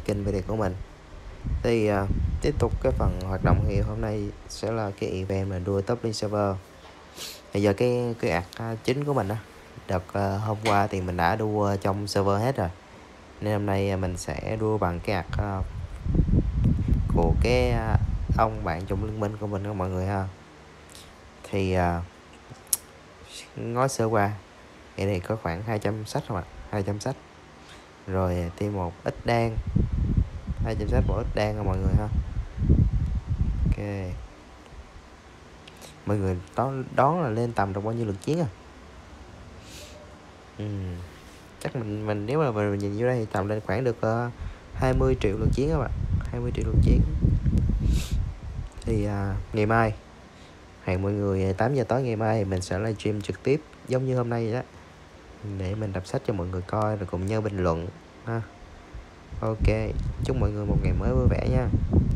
kênh video của mình. Thì tiếp tục cái phần hoạt động thì hôm nay sẽ là cái event mà đua top link server. Bây giờ cái ạc chính của mình á, đợt hôm qua thì mình đã đua trong server hết rồi, nên hôm nay mình sẽ đua bằng cái ạc của cái ông bạn trong liên minh của mình đó mọi người ha. Thì nói sơ qua cái này có khoảng 200 sách không ạ, 200 sách rồi thêm một ít đan, 200 sách một ít đan nha mọi người ha. Ok, mọi người đón là lên tầm được bao nhiêu lượt chiến à? Chắc mình nếu mà mình nhìn vô đây thì tầm lên khoảng được 20 triệu lượt chiến các bạn, 20 triệu lượt chiến. Thì ngày mai hẹn mọi người 8 giờ tối ngày mai thì mình sẽ livestream trực tiếp giống như hôm nay vậy đó, để mình đọc sách cho mọi người coi rồi cùng nhau bình luận ha. Ok, chúc mọi người một ngày mới vui vẻ nha.